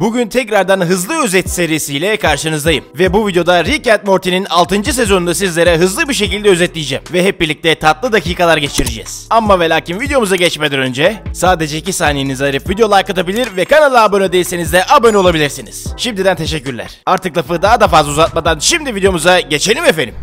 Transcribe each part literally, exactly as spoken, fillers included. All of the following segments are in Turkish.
Bugün tekrardan hızlı özet serisiyle karşınızdayım. Ve bu videoda Rick and Morty'nin altıncı sezonunu sizlere hızlı bir şekilde özetleyeceğim. Ve hep birlikte tatlı dakikalar geçireceğiz. Ama ve lakin videomuza geçmeden önce sadece iki saniyenizi ayırıp video like atabilir ve kanala abone değilseniz de abone olabilirsiniz. Şimdiden teşekkürler. Artık lafı daha da fazla uzatmadan şimdi videomuza geçelim efendim.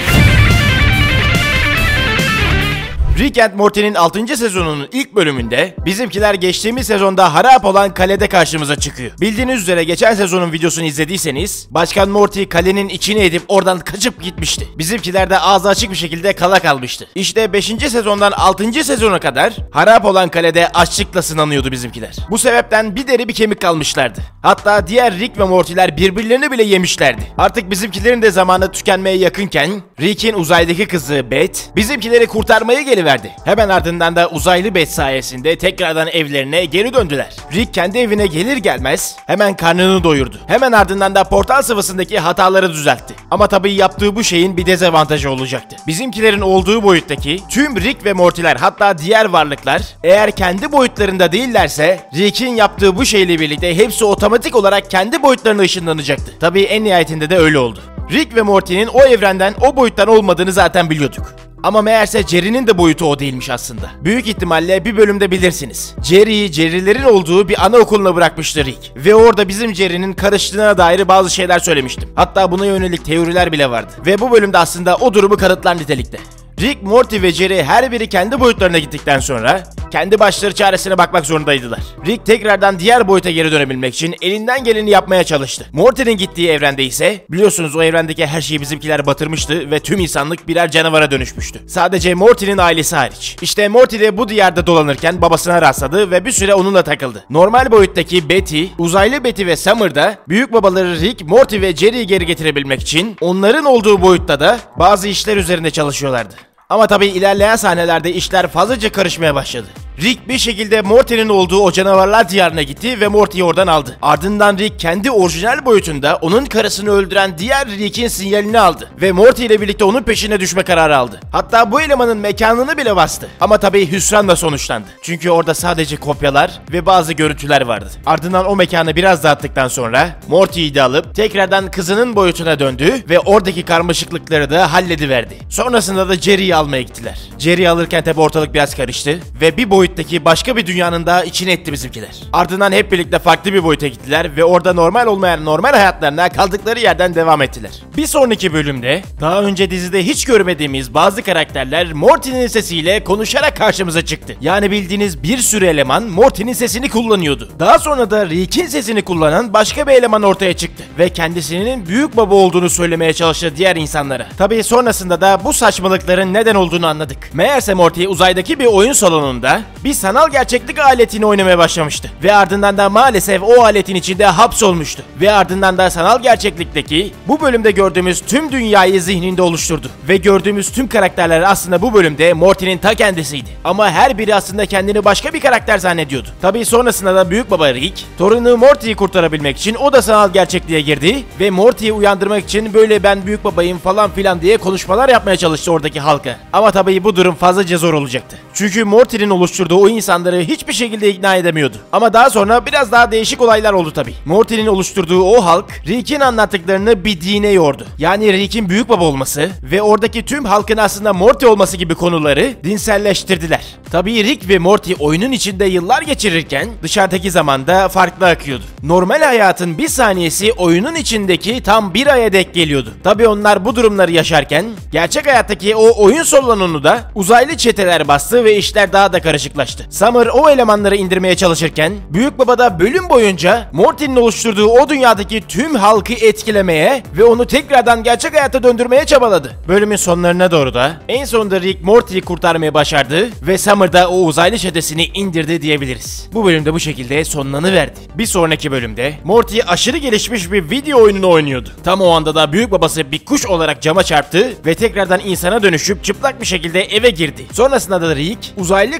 Rick and Morty'nin altıncı sezonunun ilk bölümünde bizimkiler geçtiğimiz sezonda harap olan kalede karşımıza çıkıyor. Bildiğiniz üzere geçen sezonun videosunu izlediyseniz Başkan Morty kalenin içine edip oradan kaçıp gitmişti. Bizimkiler de ağzı açık bir şekilde kala kalmıştı. İşte beşinci sezondan altıncı sezona kadar harap olan kalede açlıkla sınanıyordu bizimkiler. Bu sebepten bir deri bir kemik kalmışlardı. Hatta diğer Rick ve Morty'ler birbirlerini bile yemişlerdi. Artık bizimkilerin de zamanı tükenmeye yakınken Rick'in uzaydaki kızı Beth bizimkileri kurtarmaya geliverdi. Hemen ardından da uzaylı Beth sayesinde tekrardan evlerine geri döndüler. Rick kendi evine gelir gelmez hemen karnını doyurdu. Hemen ardından da portal sıvısındaki hataları düzeltti. Ama tabii yaptığı bu şeyin bir dezavantajı olacaktı. Bizimkilerin olduğu boyuttaki tüm Rick ve Morty'ler, hatta diğer varlıklar eğer kendi boyutlarında değillerse Rick'in yaptığı bu şeyle birlikte hepsi otomatik olarak kendi boyutlarına ışınlanacaktı. Tabii en nihayetinde de öyle oldu. Rick ve Morty'nin o evrenden, o boyuttan olmadığını zaten biliyorduk. Ama meğerse Jerry'nin de boyutu o değilmiş aslında. Büyük ihtimalle bir bölümde bilirsiniz. Jerry'yi Jerry'lerin olduğu bir anaokuluna bırakmıştı Rick. Ve orada bizim Jerry'nin karıştığına dair bazı şeyler söylemiştim. Hatta buna yönelik teoriler bile vardı. Ve bu bölümde aslında o durumu kanıtlar nitelikte. Rick, Morty ve Jerry her biri kendi boyutlarına gittikten sonra kendi başları çaresine bakmak zorundaydılar. Rick tekrardan diğer boyuta geri dönebilmek için elinden geleni yapmaya çalıştı. Morty'nin gittiği evrende ise biliyorsunuz o evrendeki her şeyi bizimkiler batırmıştı ve tüm insanlık birer canavara dönüşmüştü. Sadece Morty'nin ailesi hariç. İşte Morty de bu diyarda dolanırken babasına rastladı ve bir süre onunla takıldı. Normal boyuttaki Betty, uzaylı Betty ve Summer da büyük babaları Rick, Morty ve Jerry'yi geri getirebilmek için onların olduğu boyutta da bazı işler üzerinde çalışıyorlardı. Ama tabii ilerleyen sahnelerde işler fazlaca karışmaya başladı. Rick bir şekilde Morty'nin olduğu o canavarlar diyarına gitti ve Morty'yi oradan aldı. Ardından Rick kendi orijinal boyutunda onun karısını öldüren diğer Rick'in sinyalini aldı. Ve Morty ile birlikte onun peşine düşme kararı aldı. Hatta bu elemanın mekanını bile bastı. Ama tabii hüsranla sonuçlandı. Çünkü orada sadece kopyalar ve bazı görüntüler vardı. Ardından o mekanı biraz dağıttıktan sonra Morty'yi de alıp tekrardan kızının boyutuna döndü ve oradaki karmaşıklıkları da hallediverdi. Sonrasında da Jerry'yi almaya gittiler. Jerry'yi alırken tabii ortalık biraz karıştı ve bir boyut başka bir dünyanın da içine etti bizimkiler. Ardından hep birlikte farklı bir boyuta gittiler ve orada normal olmayan normal hayatlarına kaldıkları yerden devam ettiler. Bir sonraki bölümde daha önce dizide hiç görmediğimiz bazı karakterler Morty'nin sesiyle konuşarak karşımıza çıktı. Yani bildiğiniz bir sürü eleman Morty'nin sesini kullanıyordu. Daha sonra da Rick'in sesini kullanan başka bir eleman ortaya çıktı ve kendisinin büyük baba olduğunu söylemeye çalıştı diğer insanlara. Tabii sonrasında da bu saçmalıkların neden olduğunu anladık. Meğerse Morty uzaydaki bir oyun salonunda bir sanal gerçeklik aletini oynamaya başlamıştı. Ve ardından da maalesef o aletin içinde hapsolmuştu. Ve ardından da sanal gerçeklikteki bu bölümde gördüğümüz tüm dünyayı zihninde oluşturdu. Ve gördüğümüz tüm karakterler aslında bu bölümde Morty'nin ta kendisiydi. Ama her biri aslında kendini başka bir karakter zannediyordu. Tabii sonrasında da büyük baba Rick, torunu Morty'yi kurtarabilmek için o da sanal gerçekliğe girdi. Ve Morty'yi uyandırmak için böyle ben büyük babayım falan filan diye konuşmalar yapmaya çalıştı oradaki halka. Ama tabii bu durum fazlaca zor olacaktı. Çünkü Morty'nin oluşturduğu o insanları hiçbir şekilde ikna edemiyordu. Ama daha sonra biraz daha değişik olaylar oldu tabii. Morty'nin oluşturduğu o halk Rick'in anlattıklarını bir dine yordu. Yani Rick'in büyük baba olması ve oradaki tüm halkın aslında Morty olması gibi konuları dinselleştirdiler. Tabii Rick ve Morty oyunun içinde yıllar geçirirken dışarıdaki zamanda farklı akıyordu. Normal hayatın bir saniyesi oyunun içindeki tam bir aya denk geliyordu. Tabii onlar bu durumları yaşarken gerçek hayattaki o oyun salonunu da uzaylı çeteler bastı ve işler daha da karışıklaştı. Summer o elemanları indirmeye çalışırken büyük baba da bölüm boyunca Morty'nin oluşturduğu o dünyadaki tüm halkı etkilemeye ve onu tekrardan gerçek hayata döndürmeye çabaladı. Bölümün sonlarına doğru da en sonunda Rick Morty'yi kurtarmayı başardı ve Summer da o uzaylı çetesini indirdi diyebiliriz. Bu bölümde bu şekilde sonlanıverdi. Bir sonraki bölümde Morty aşırı gelişmiş bir video oyununu oynuyordu. Tam o anda da büyük babası bir kuş olarak cama çarptı ve tekrardan insana dönüşüp çıplak bir şekilde eve girdi. Sonrasında da Rick uzaylı kızı Betty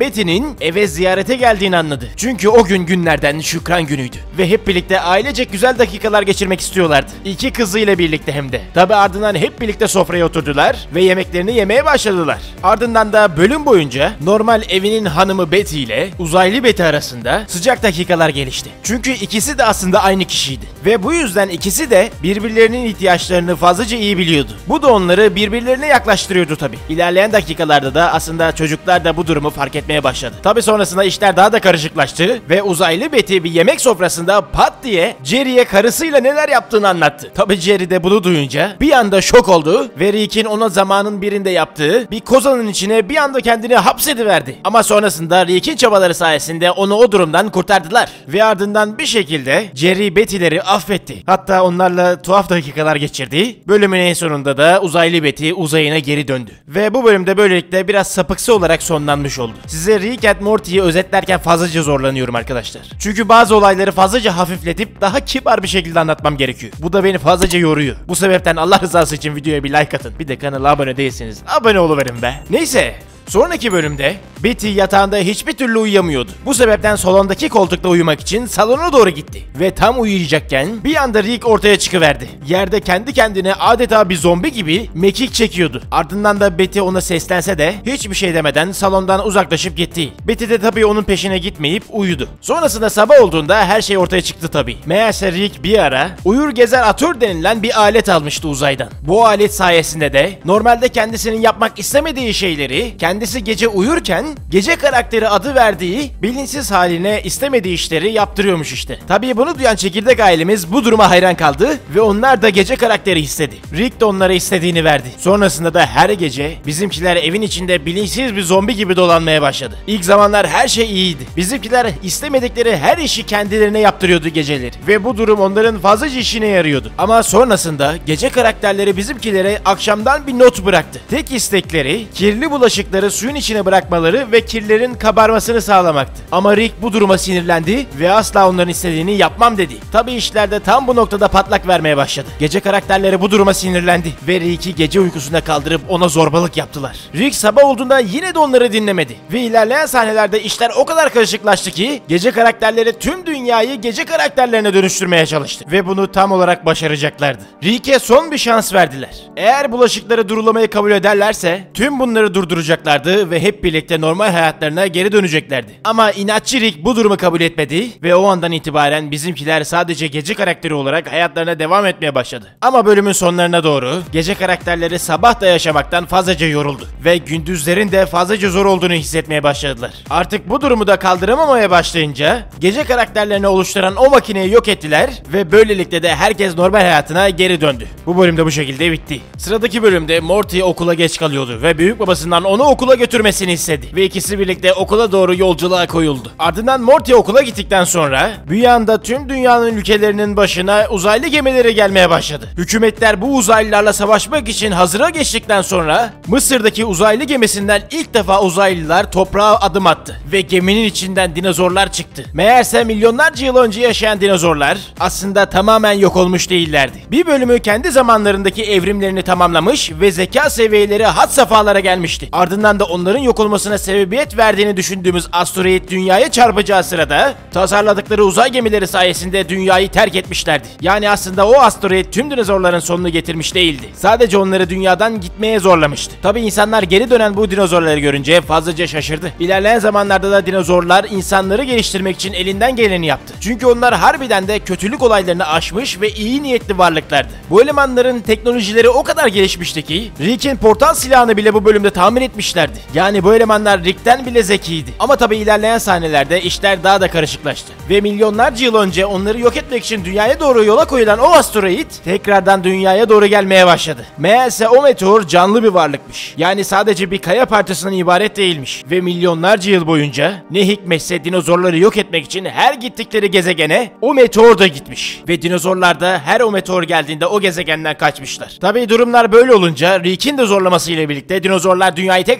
Betty'nin eve ziyarete geldiğini anladı. Çünkü o gün günlerden Şükran günüydü. Ve hep birlikte ailecek güzel dakikalar geçirmek istiyorlardı. İki kızıyla birlikte hem de. Tabi ardından hep birlikte sofraya oturdular ve yemeklerini yemeye başladılar. Ardından da bölüm boyunca normal evinin hanımı Betty ile uzaylı Betty arasında sıcak dakikalar gelişti. Çünkü ikisi de aslında aynı kişiydi. Ve bu yüzden ikisi de birbirlerinin ihtiyaçlarını fazlaca iyi biliyordu. Bu da onları birbirlerine yaklaştırıyordu tabi. İlerleyen dakikalarda da aslında çocuklar da bu durumu fark etmeye başladı. Tabi sonrasında işler daha da karışıklaştı ve uzaylı Betty bir yemek sofrasında pat diye Jerry'e karısıyla neler yaptığını anlattı. Tabi Jerry de bunu duyunca bir anda şok oldu ve Rick'in ona zamanın birinde yaptığı bir kozanın içine bir anda kendini hapsediverdi. Ama sonrasında Rick'in çabaları sayesinde onu o durumdan kurtardılar. Ve ardından bir şekilde Jerry Betty'leri affetti. Hatta onlarla tuhaf dakikalar geçirdi. Bölümün en sonunda da uzaylı Betty uzayına geri döndü. Ve bu bölümde böylelikle biraz sapıksı olarak sonlanmış oldu. Size Rick and Morty'yi özetlerken fazlaca zorlanıyorum arkadaşlar. Çünkü bazı olayları fazlaca hafifletip daha kibar bir şekilde anlatmam gerekiyor. Bu da beni fazlaca yoruyor. Bu sebepten Allah rızası için videoya bir like atın. Bir de kanala abone değilseniz abone oluverin be. Neyse. Sonraki bölümde Betty yatağında hiçbir türlü uyuyamıyordu. Bu sebepten salondaki koltukta uyumak için salona doğru gitti. Ve tam uyuyacakken bir anda Rick ortaya çıkıverdi. Yerde kendi kendine adeta bir zombi gibi mekik çekiyordu. Ardından da Betty ona seslense de hiçbir şey demeden salondan uzaklaşıp gitti. Betty de tabii onun peşine gitmeyip uyudu. Sonrasında sabah olduğunda her şey ortaya çıktı tabii. Meğerse Rick bir ara uyur gezer atör denilen bir alet almıştı uzaydan. Bu alet sayesinde de normalde kendisinin yapmak istemediği şeyleri kendi Kendisi gece uyurken gece karakteri adı verdiği bilinçsiz haline istemediği işleri yaptırıyormuş işte. Tabii bunu duyan çekirdek ailemiz bu duruma hayran kaldı ve onlar da gece karakteri istedi. Rick de onlara istediğini verdi. Sonrasında da her gece bizimkiler evin içinde bilinçsiz bir zombi gibi dolanmaya başladı. İlk zamanlar her şey iyiydi. Bizimkiler istemedikleri her işi kendilerine yaptırıyordu geceleri. Ve bu durum onların fazlaca işine yarıyordu. Ama sonrasında gece karakterleri bizimkilere akşamdan bir not bıraktı. Tek istekleri kirli bulaşıkları suyun içine bırakmaları ve kirlerin kabarmasını sağlamaktı. Ama Rick bu duruma sinirlendi ve asla onların istediğini yapmam dedi. Tabii işler de tam bu noktada patlak vermeye başladı. Gece karakterleri bu duruma sinirlendi ve Rick'i gece uykusunda kaldırıp ona zorbalık yaptılar. Rick sabah olduğunda yine de onları dinlemedi. Ve ilerleyen sahnelerde işler o kadar karışıklaştı ki gece karakterleri tüm dünyayı gece karakterlerine dönüştürmeye çalıştı. Ve bunu tam olarak başaracaklardı. Rick'e son bir şans verdiler. Eğer bulaşıkları durulamayı kabul ederlerse tüm bunları durduracaklardı ve hep birlikte normal hayatlarına geri döneceklerdi. Ama inatçı Rick bu durumu kabul etmedi ve o andan itibaren bizimkiler sadece gece karakteri olarak hayatlarına devam etmeye başladı. Ama bölümün sonlarına doğru gece karakterleri sabah da yaşamaktan fazlaca yoruldu ve gündüzlerin de fazlaca zor olduğunu hissetmeye başladılar. Artık bu durumu da kaldıramamaya başlayınca gece karakterlerini oluşturan o makineyi yok ettiler ve böylelikle de herkes normal hayatına geri döndü. Bu bölümde bu şekilde bitti. Sıradaki bölümde Morty okula geç kalıyordu ve büyük babasından onu okula götürmesini istedi ve ikisi birlikte okula doğru yolculuğa koyuldu. Ardından Morty okula gittikten sonra bir anda tüm dünyanın ülkelerinin başına uzaylı gemileri gelmeye başladı. Hükümetler bu uzaylılarla savaşmak için hazıra geçtikten sonra Mısır'daki uzaylı gemisinden ilk defa uzaylılar toprağa adım attı ve geminin içinden dinozorlar çıktı. Meğerse milyonlarca yıl önce yaşayan dinozorlar aslında tamamen yok olmuş değillerdi. Bir bölümü kendi zamanlarındaki evrimlerini tamamlamış ve zeka seviyeleri had safhalara gelmişti. Ardından da onların yok olmasına sebebiyet verdiğini düşündüğümüz asteroid dünyaya çarpacağı sırada tasarladıkları uzay gemileri sayesinde dünyayı terk etmişlerdi. Yani aslında o asteroid tüm dinozorların sonunu getirmiş değildi. Sadece onları dünyadan gitmeye zorlamıştı. Tabi insanlar geri dönen bu dinozorları görünce fazlaca şaşırdı. İlerleyen zamanlarda da dinozorlar insanları geliştirmek için elinden geleni yaptı. Çünkü onlar harbiden de kötülük olaylarını aşmış ve iyi niyetli varlıklardı. Bu elemanların teknolojileri o kadar gelişmişti ki Rick'in portal silahını bile bu bölümde tamir etmişlerdi. Yani bu elemanlar Rick'ten bile zekiydi. Ama tabi ilerleyen sahnelerde işler daha da karışıklaştı. Ve milyonlarca yıl önce onları yok etmek için dünyaya doğru yola koyulan o asteroid tekrardan dünyaya doğru gelmeye başladı. Meğerse o meteor canlı bir varlıkmış. Yani sadece bir kaya parçasından ibaret değilmiş. Ve milyonlarca yıl boyunca ne hikmetse dinozorları yok etmek için her gittikleri gezegene o meteor da gitmiş. Ve dinozorlar da her o meteor geldiğinde o gezegenden kaçmışlar. Tabi durumlar böyle olunca Rick'in de zorlamasıyla birlikte dinozorlar dünyayı tekrar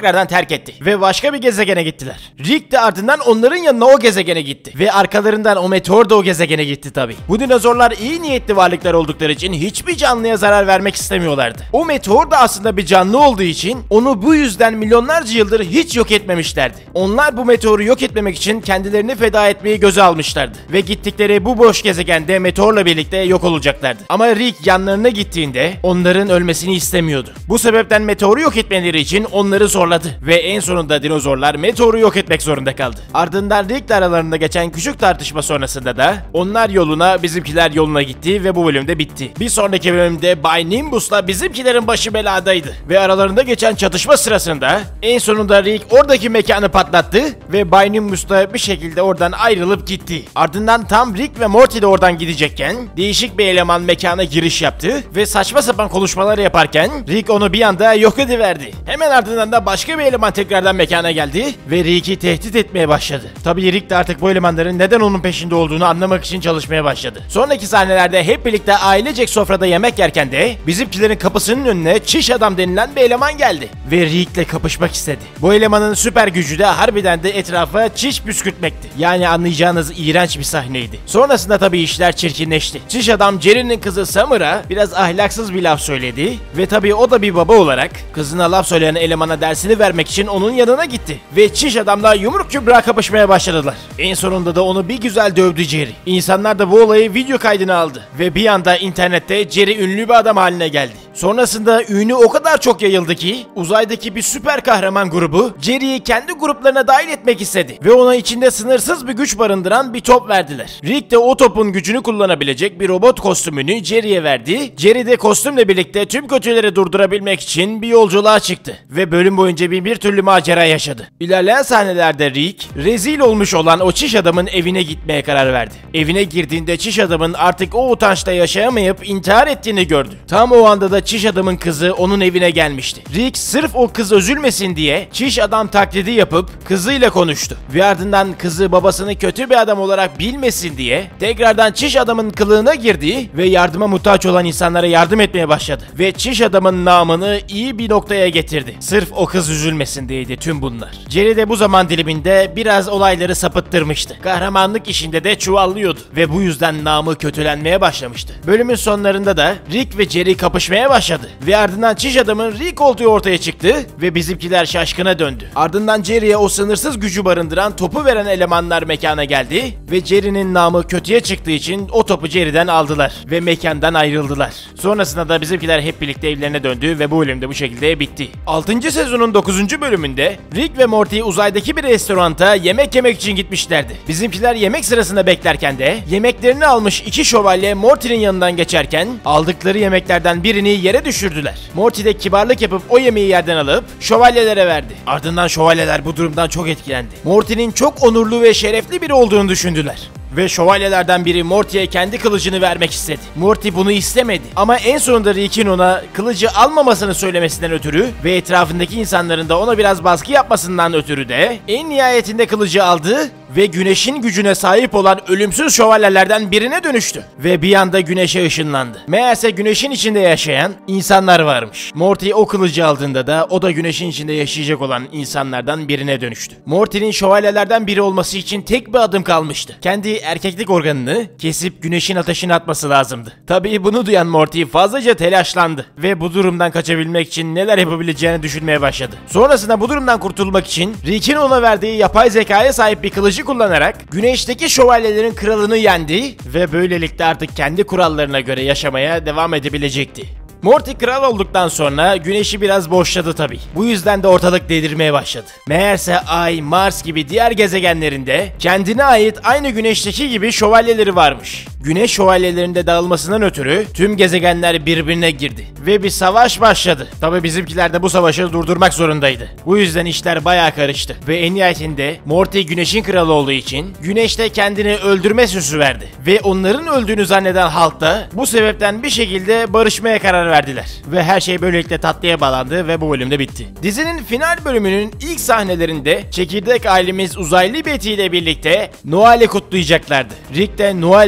tekrardan terk etti ve başka bir gezegene gittiler. Rick de ardından onların yanına o gezegene gitti ve arkalarından o meteor da o gezegene gitti tabi. Bu dinozorlar iyi niyetli varlıklar oldukları için hiçbir canlıya zarar vermek istemiyorlardı. O meteor da aslında bir canlı olduğu için onu bu yüzden milyonlarca yıldır hiç yok etmemişlerdi. Onlar bu meteoru yok etmemek için kendilerini feda etmeyi göze almışlardı ve gittikleri bu boş gezegende meteorla birlikte yok olacaklardı. Ama Rick yanlarına gittiğinde onların ölmesini istemiyordu. Bu sebepten meteoru yok etmeleri için onları zorladı ve en sonunda dinozorlar meteoru yok etmek zorunda kaldı. Ardından Rick'le aralarında geçen küçük tartışma sonrasında da onlar yoluna, bizimkiler yoluna gitti ve bu bölümde bitti. Bir sonraki bölümde Bay Nimbus'la bizimkilerin başı beladaydı ve aralarında geçen çatışma sırasında en sonunda Rick oradaki mekanı patlattı ve Bay Nimbus da bir şekilde oradan ayrılıp gitti. Ardından tam Rick ve Morty de oradan gidecekken değişik bir eleman mekana giriş yaptı ve saçma sapan konuşmalar yaparken Rick onu bir anda yok ediverdi. Hemen ardından da başka bir eleman tekrardan mekana geldi ve Rick'i tehdit etmeye başladı. Tabii Rick de artık bu elemanların neden onun peşinde olduğunu anlamak için çalışmaya başladı. Sonraki sahnelerde hep birlikte ailecek sofrada yemek yerken de bizimkilerin kapısının önüne Çiş Adam denilen bir eleman geldi ve Rick'le kapışmak istedi. Bu elemanın süper gücü de harbiden de etrafa çiş püskürtmekti. Yani anlayacağınız iğrenç bir sahneydi. Sonrasında tabii işler çirkinleşti. Çiş Adam Jerry'nin kızı Summer'a biraz ahlaksız bir laf söyledi ve tabii o da bir baba olarak kızına laf söyleyen elemana dersini vermek için onun yanına gitti ve Çiş Adam'la yumruk yumruğa kapışmaya başladılar. En sonunda da onu bir güzel dövdü Jerry. İnsanlar da bu olayı video kaydına aldı ve bir anda internette Jerry ünlü bir adam haline geldi. Sonrasında ünü o kadar çok yayıldı ki uzaydaki bir süper kahraman grubu Jerry'yi kendi gruplarına dahil etmek istedi ve ona içinde sınırsız bir güç barındıran bir top verdiler. Rick de o topun gücünü kullanabilecek bir robot kostümünü Jerry'ye verdi. Jerry de kostümle birlikte tüm kötüleri durdurabilmek için bir yolculuğa çıktı ve bölüm boyunca bir, bir türlü macera yaşadı. İlerleyen sahnelerde Rick rezil olmuş olan o çiş adamın evine gitmeye karar verdi. Evine girdiğinde çiş adamın artık o utançta yaşayamayıp intihar ettiğini gördü. Tam o anda da çiş adamın kızı onun evine gelmişti. Rick sırf o kız üzülmesin diye çiş adam taklidi yapıp kızıyla konuştu ve ardından kızı babasını kötü bir adam olarak bilmesin diye tekrardan çiş adamın kılığına girdi ve yardıma muhtaç olan insanlara yardım etmeye başladı ve çiş adamın namını iyi bir noktaya getirdi. Sırf o kız üzülmesin diyeydi tüm bunlar. Jerry de bu zaman diliminde biraz olayları sapıttırmıştı. Kahramanlık işinde de çuvallıyordu ve bu yüzden namı kötülenmeye başlamıştı. Bölümün sonlarında da Rick ve Jerry kapışmaya başladı ve ardından çiş adamın Rick olduğu ortaya çıktı ve bizimkiler şaşkına döndü. Ardından Jerry'e o sınırsız gücü barındıran topu veren elemanlar mekana geldi ve Jerry'nin namı kötüye çıktığı için o topu Jerry'den aldılar ve mekandan ayrıldılar. Sonrasında da bizimkiler hep birlikte evlerine döndü ve bu bölüm de bu şekilde bitti. altıncı sezonun dokuzuncu bölümünde Rick ve Morty uzaydaki bir restoranta yemek yemek için gitmişlerdi. Bizimkiler yemek sırasında beklerken de yemeklerini almış iki şövalye Morty'nin yanından geçerken aldıkları yemeklerden birini yere düşürdüler. Morty de kibarlık yapıp o yemeği yerden alıp şövalyelere verdi. Ardından şövalyeler bu durumdan çok etkilendi. Morty'nin çok onurlu ve şerefli biri olduğunu düşündüler. Ve şövalyelerden biri Morty'ye kendi kılıcını vermek istedi. Morty bunu istemedi. Ama en sonunda Rick'in ona kılıcı almamasını söylemesinden ötürü ve etrafındaki insanların da ona biraz baskı yapmasından ötürü de en nihayetinde kılıcı aldı ve güneşin gücüne sahip olan ölümsüz şövalyelerden birine dönüştü. Ve bir anda güneşe ışınlandı. Meğerse güneşin içinde yaşayan insanlar varmış. Morty o kılıcı aldığında da o da güneşin içinde yaşayacak olan insanlardan birine dönüştü. Morty'nin şövalyelerden biri olması için tek bir adım kalmıştı. Kendi erkeklik organını kesip güneşin ateşine atması lazımdı. Tabii bunu duyan Morty fazlaca telaşlandı ve bu durumdan kaçabilmek için neler yapabileceğini düşünmeye başladı. Sonrasında bu durumdan kurtulmak için Rick'in ona verdiği yapay zekaya sahip bir kılıcı kullanarak güneşteki şövalyelerin kralını yendi ve böylelikle artık kendi kurallarına göre yaşamaya devam edebilecekti. Morty kral olduktan sonra güneşi biraz boşladı tabii. Bu yüzden de ortalık delirmeye başladı. Meğerse Ay, Mars gibi diğer gezegenlerinde kendine ait aynı güneşteki gibi şövalyeleri varmış. Güneş şövalyelerinde dağılmasından ötürü tüm gezegenler birbirine girdi ve bir savaş başladı. Tabii bizimkiler de bu savaşı durdurmak zorundaydı. Bu yüzden işler bayağı karıştı ve en nihayetinde Morty güneşin kralı olduğu için güneşte kendini öldürme sözü verdi ve onların öldüğünü zanneden halk da bu sebepten bir şekilde barışmaya karar verdiler ve her şey böylelikle tatlıya bağlandı ve bu bölümde bitti. Dizinin final bölümünün ilk sahnelerinde çekirdek ailemiz uzaylı Betty ile birlikte Noel'i kutlayacaklardı. Rick de Noel için bize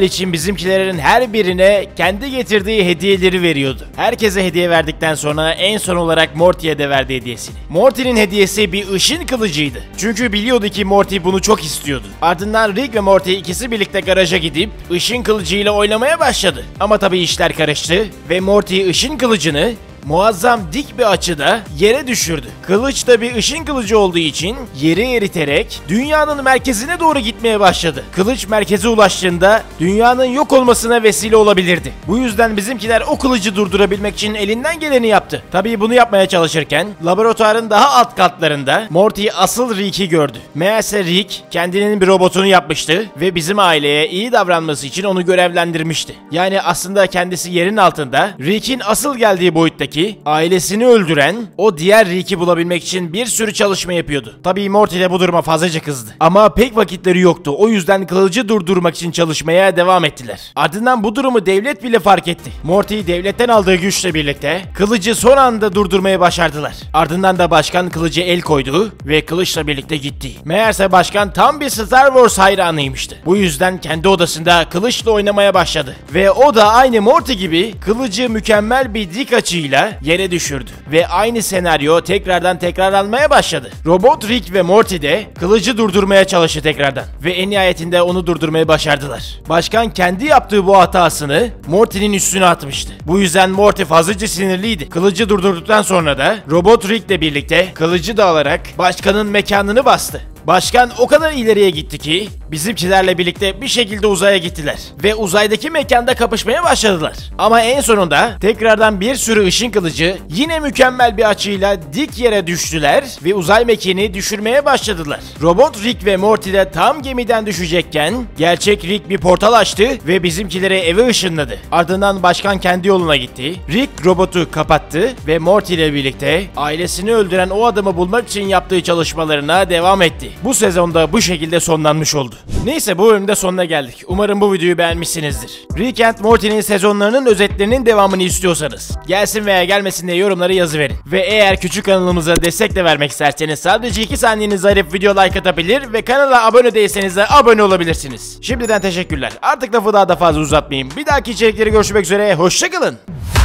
bizimkilerin her birine kendi getirdiği hediyeleri veriyordu. Herkese hediye verdikten sonra en son olarak Morty'ye de verdi hediyesini. Morty'nin hediyesi bir ışın kılıcıydı. Çünkü biliyordu ki Morty bunu çok istiyordu. Ardından Rick ve Morty ikisi birlikte garaja gidip ışın kılıcıyla oynamaya başladı. Ama tabii işler karıştı ve Morty ışın kılıcını muazzam dik bir açıda yere düşürdü. Kılıç da bir ışın kılıcı olduğu için yeri eriterek dünyanın merkezine doğru gitmeye başladı. Kılıç merkeze ulaştığında dünyanın yok olmasına vesile olabilirdi. Bu yüzden bizimkiler o kılıcı durdurabilmek için elinden geleni yaptı. Tabii bunu yapmaya çalışırken laboratuvarın daha alt katlarında Morty asıl Rick'i gördü. Meğerse Rick kendinin bir robotunu yapmıştı ve bizim aileye iyi davranması için onu görevlendirmişti. Yani aslında kendisi yerin altında Rick'in asıl geldiği boyuttaki ailesini öldüren o diğer Rick'i bulabilmek için bir sürü çalışma yapıyordu. Tabii Morty de bu duruma fazlaca kızdı. Ama pek vakitleri yoktu. O yüzden kılıcı durdurmak için çalışmaya devam ettiler. Ardından bu durumu devlet bile fark etti. Morty devletten aldığı güçle birlikte kılıcı son anda durdurmaya başardılar. Ardından da başkan kılıcı el koydu ve kılıçla birlikte gitti. Meğerse başkan tam bir Star Wars hayranıymıştı. Bu yüzden kendi odasında kılıçla oynamaya başladı. Ve o da aynı Morty gibi kılıcı mükemmel bir dik açıyla yere düşürdü. Ve aynı senaryo tekrardan tekrarlanmaya başladı. Robot Rick ve Morty de kılıcı durdurmaya çalıştı tekrardan. Ve en nihayetinde onu durdurmayı başardılar. Başkan kendi yaptığı bu hatasını Morty'nin üstüne atmıştı. Bu yüzden Morty fazlaca sinirliydi. Kılıcı durdurduktan sonra da Robot Rick ile birlikte kılıcı da alarak başkanın mekanını bastı. Başkan o kadar ileriye gitti ki bizimkilerle birlikte bir şekilde uzaya gittiler. Ve uzaydaki mekanda kapışmaya başladılar. Ama en sonunda tekrardan bir sürü ışın kılıcı yine mükemmel bir açıyla dik yere düştüler ve uzay mekiğini düşürmeye başladılar. Robot Rick ve Morty de tam gemiden düşecekken gerçek Rick bir portal açtı ve bizimkileri eve ışınladı. Ardından başkan kendi yoluna gitti. Rick robotu kapattı ve Morty ile birlikte ailesini öldüren o adamı bulmak için yaptığı çalışmalarına devam etti. Bu sezonda bu şekilde sonlanmış oldu. Neyse, bu bölümde sonuna geldik. Umarım bu videoyu beğenmişsinizdir. Rick and Morty'nin sezonlarının özetlerinin devamını istiyorsanız gelsin veya gelmesin diye yorumlara yazıverin. Ve eğer küçük kanalımıza destek de vermek isterseniz sadece iki saniyenizi ayırıp video like atabilir ve kanala abone değilseniz de abone olabilirsiniz. Şimdiden teşekkürler. Artık lafı daha da fazla uzatmayayım. Bir dahaki içerikleri görüşmek üzere. Hoşçakalın.